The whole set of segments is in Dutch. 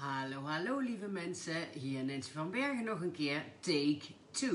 Hallo, hallo lieve mensen. Hier Nancy van Bergen nog een keer. Take 2.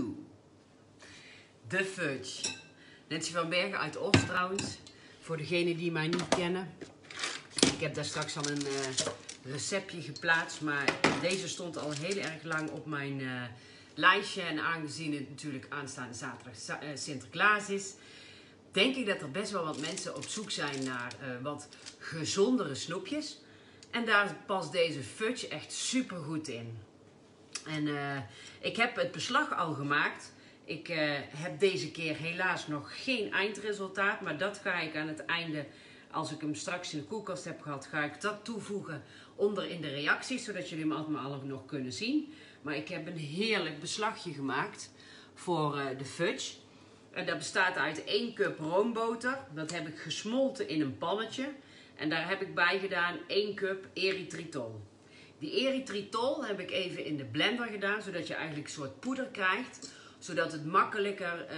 De fudge. Nancy van Bergen uit Os trouwens. Voor degenen die mij niet kennen. Ik heb daar straks al een receptje geplaatst. Maar deze stond al heel erg lang op mijn lijstje. En aangezien het natuurlijk aanstaande zaterdag Sinterklaas is, denk ik dat er best wel wat mensen op zoek zijn naar wat gezondere snoepjes. En daar past deze fudge echt super goed in. En ik heb het beslag al gemaakt. Ik heb deze keer helaas nog geen eindresultaat. Maar dat ga ik aan het einde, als ik hem straks in de koelkast heb gehad, ga ik dat toevoegen onder in de reacties. Zodat jullie hem allemaal nog kunnen zien. Maar ik heb een heerlijk beslagje gemaakt voor de fudge. En dat bestaat uit 1 cup roomboter. Dat heb ik gesmolten in een pannetje. En daar heb ik bij gedaan 1 cup erythritol. Die erythritol heb ik even in de blender gedaan, zodat je eigenlijk een soort poeder krijgt. Zodat het makkelijker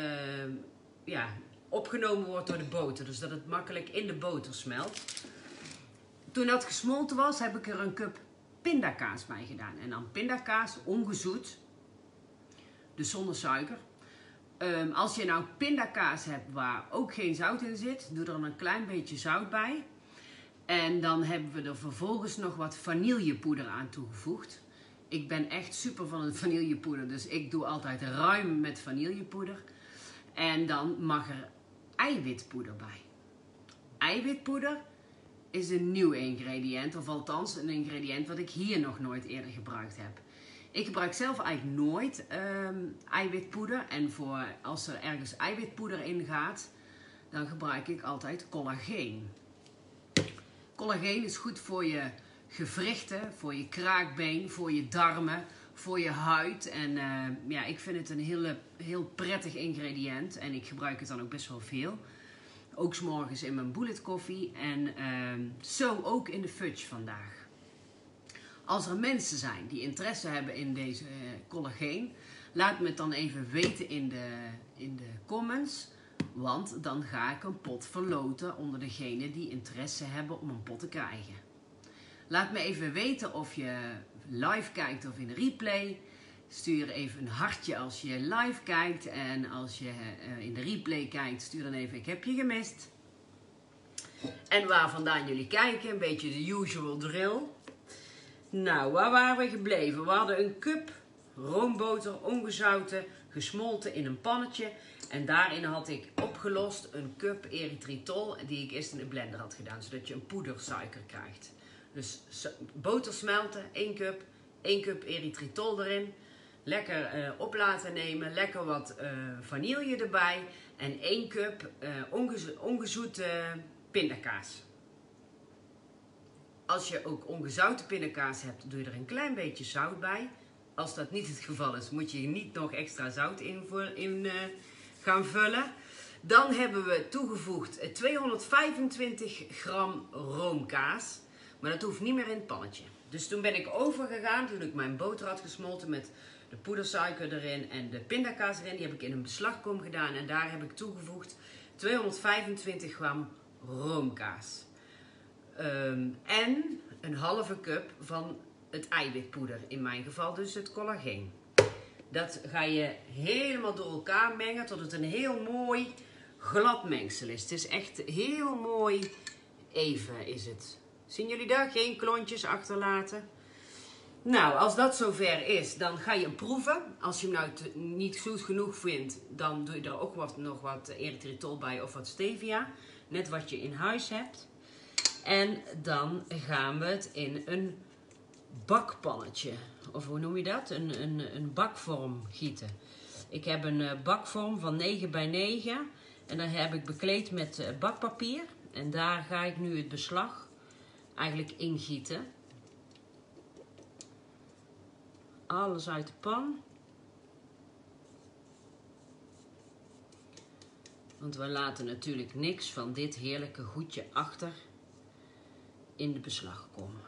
opgenomen wordt door de boter. Dus dat het makkelijk in de boter smelt. Toen dat gesmolten was, heb ik er een cup pindakaas bij gedaan. En dan pindakaas ongezoet. Dus zonder suiker. Als je nou pindakaas hebt waar ook geen zout in zit, doe er dan een klein beetje zout bij. En dan hebben we er vervolgens nog wat vanillepoeder aan toegevoegd. Ik ben echt super van het vanillepoeder, dus ik doe altijd ruim met vanillepoeder. En dan mag er eiwitpoeder bij. Eiwitpoeder is een nieuw ingrediënt, of althans een ingrediënt wat ik hier nog nooit eerder gebruikt heb. Ik gebruik zelf eigenlijk nooit eiwitpoeder. En als er ergens eiwitpoeder in gaat, dan gebruik ik altijd collageen. Collageen is goed voor je gewrichten, voor je kraakbeen, voor je darmen, voor je huid. En ik vind het een heel prettig ingrediënt. En ik gebruik het dan ook best wel veel. Ook 's morgens in mijn bullet koffie. En zo ook in de fudge vandaag. Als er mensen zijn die interesse hebben in deze collageen, laat me het dan even weten in de comments. Want dan ga ik een pot verloten onder degenen die interesse hebben om een pot te krijgen. Laat me even weten of je live kijkt of in de replay. Stuur even een hartje als je live kijkt. En als je in de replay kijkt, stuur dan even ik heb je gemist. En waar vandaan jullie kijken, een beetje de usual drill. Nou, waar waren we gebleven? We hadden een cup roomboter, ongezouten, gesmolten in een pannetje. En daarin had ik opgelost een cup erythritol die ik eerst in de blender had gedaan. Zodat je een poedersuiker krijgt. Dus boter smelten, 1 cup erythritol erin. Lekker op laten nemen, lekker wat vanille erbij. En 1 cup ongezoete pindakaas. Als je ook ongezouten pindakaas hebt, doe je er een klein beetje zout bij. Als dat niet het geval is, moet je niet nog extra zout in gaan vullen. Dan hebben we toegevoegd 225 gram roomkaas. Maar dat hoeft niet meer in het pannetje. Dus toen ben ik overgegaan, toen ik mijn boter had gesmolten met de poedersuiker erin en de pindakaas erin. Die heb ik in een beslagkom gedaan en daar heb ik toegevoegd 225 gram roomkaas. En een halve cup van het eiwitpoeder, in mijn geval dus het collageen. Dat ga je helemaal door elkaar mengen tot het een heel mooi glad mengsel is. Het is echt heel mooi even is het. Zien jullie daar? Geen klontjes achterlaten. Nou, als dat zover is, dan ga je hem proeven. Als je hem nou niet zoet genoeg vindt, dan doe je er ook nog wat erythritol bij of wat stevia. Net wat je in huis hebt. En dan gaan we het in een bakpannetje, of hoe noem je dat? Een bakvorm gieten. Ik heb een bakvorm van 9 bij 9 en daar heb ik bekleed met bakpapier. En daar ga ik nu het beslag eigenlijk ingieten. Alles uit de pan. Want we laten natuurlijk niks van dit heerlijke goedje achter in de beslag komen.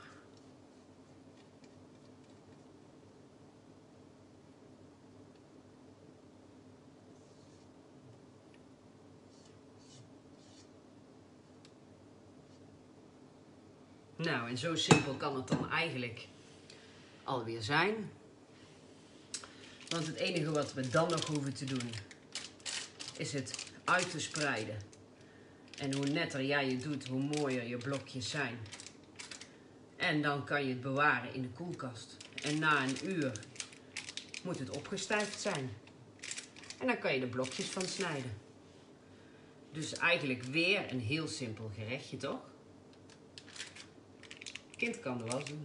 Nou, en zo simpel kan het dan eigenlijk alweer zijn. Want het enige wat we dan nog hoeven te doen is het uit te spreiden. En hoe netter jij het doet, hoe mooier je blokjes zijn. En dan kan je het bewaren in de koelkast. En na een uur moet het opgestijfd zijn. En dan kan je er blokjes van snijden. Dus eigenlijk weer een heel simpel gerechtje, toch? Kind kan er wel doen.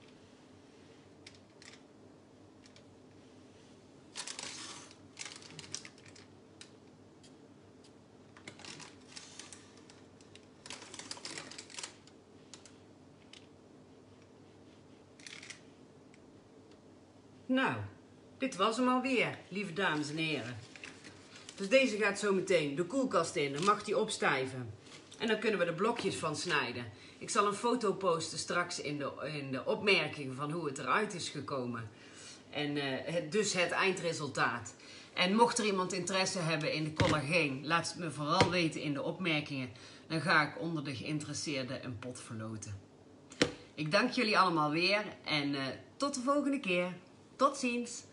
Nou, dit was hem alweer, lieve dames en heren. Dus deze gaat zo meteen de koelkast in, dan mag die opstijven. En dan kunnen we er blokjes van snijden. Ik zal een foto posten straks in de opmerking van hoe het eruit is gekomen. En dus het eindresultaat. En mocht er iemand interesse hebben in de collageen, laat het me vooral weten in de opmerkingen. Dan ga ik onder de geïnteresseerden een pot verloten. Ik dank jullie allemaal weer en tot de volgende keer. Tot ziens!